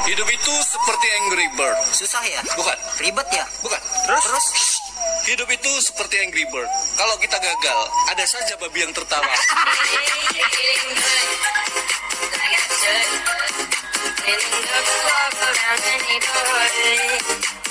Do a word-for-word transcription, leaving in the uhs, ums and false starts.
Hidup itu seperti Angry Bird. Susah ya? Bukan. Ribet ya? Bukan. Terus? Terus? Hidup itu seperti Angry Bird. Kalau kita gagal, ada saja babi yang tertawa. Feeling good, walk around the neighborhood.